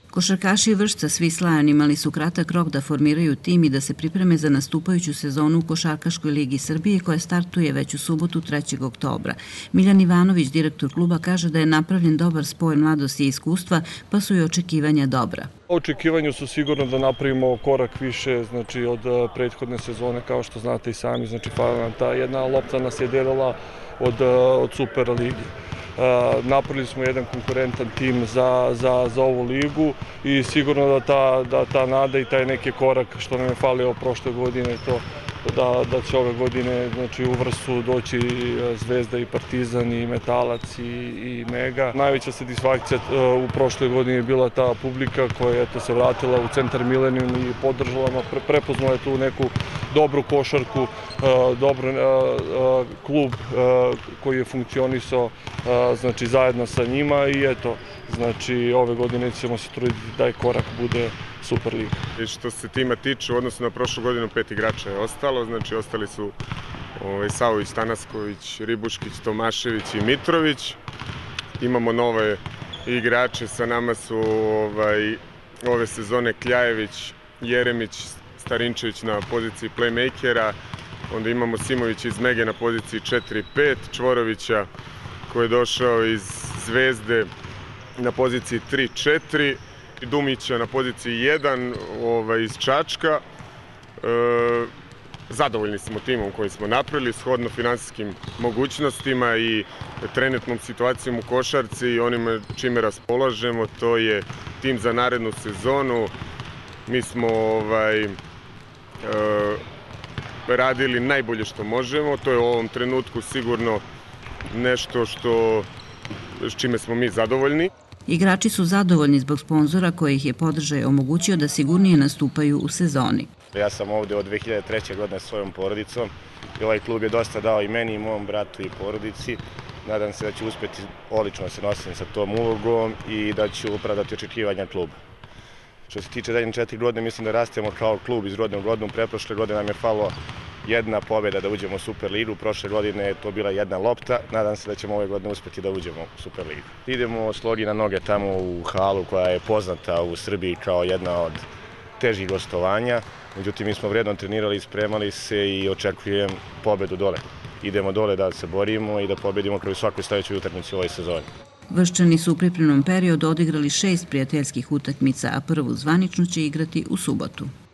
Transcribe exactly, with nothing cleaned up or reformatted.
Košarkaši Vršca Svi Slajon imali su kratak rok da formiraju tim i da se pripreme za nastupajuću sezonu u Košarkaškoj ligi Srbije koja startuje već u subotu trećeg oktobra. Miljan Ivanović, direktor kluba, kaže da je napravljen dobar spoj mladosti i iskustva, pa su i očekivanja dobra. Očekivanja su sigurno da napravimo korak više znači, od prethodne sezone, kao što znate i sami. Znači, ta jedna lopta nas je delala od, od Super ligi. Napravili smo jedan konkurentan tim za, za, za ovu ligu i sigurno da ta, da ta nada i taj neki korak što nam je falio prošle godine, to da, da će ove godine znači, u Vršcu doći Zvezda i Partizan i Metalac i, i Mega. Najveća satisfakcija u prošloj godini je bila ta publika koja je eto, se vratila u centar Milenijum i podržala, prepoznala je tu neku dobru košarku, dobro klub koji je funkcionisao znači zajedno sa njima i eto, znači ove godine ćemo se truditi da taj korak bude Super liga. I što se tima tiče, u odnosu na prošlu godinu pet igrača je ostalo, znači ostali su ovaj, Savović, Tanasković, Ribuškić, Tomašević i Mitrović. Imamo nove igrače, sa nama su ovaj, ove sezone Kljajević, Jeremić, Starinčević na poziciji playmakera, onda imamo Simović iz Mege na poziciji četiri pet, Čvorovića koji je došao iz Zvezde na poziciji tri četiri, Dumića na poziciji jedan ovaj, iz Čačka. E, zadovoljni smo timom koji smo napravili, shodno finansijskim mogućnostima i trenutnom situacijom u košarci i onime čime raspolažemo, to je tim za narednu sezonu. Mi smo ovaj, e, radili najbolje što možemo, to je u ovom trenutku sigurno nešto što, s čime smo mi zadovoljni. Igrači su zadovoljni zbog sponzora koji ih je podržaj omogućio da sigurnije nastupaju u sezoni. Ja sam ovde od dve hiljade treće. godine s svojom porodicom i ovaj klub je dosta dao i meni, i mom bratu i porodici. Nadam se da ću uspjeti odlično se nositi sa tom ulogom i da ću opravdati očekivanja kluba. Što se tiče zadnje četiri godine, mislim da rastemo kao klub iz godine u godinu. Preprošle godine nam je falo jedna pobjeda da uđemo u Super ligu, prošle godine je to bila jedna lopta, nadam se da ćemo ove godine uspjeti da uđemo u Super ligu. Idemo slogi na noge tamo u halu koja je poznata u Srbiji kao jedna od težih gostovanja, međutim mi smo vredno trenirali, spremali se i očekujem pobjedu dole. Idemo dole da se borimo i da pobjedimo kao i svakoj sledećoj utakmici u ovoj sezoni. Vrščani su u pripremnom periodu odigrali šest prijateljskih utakmica, a prvu zvaničnu će igrati u subotu.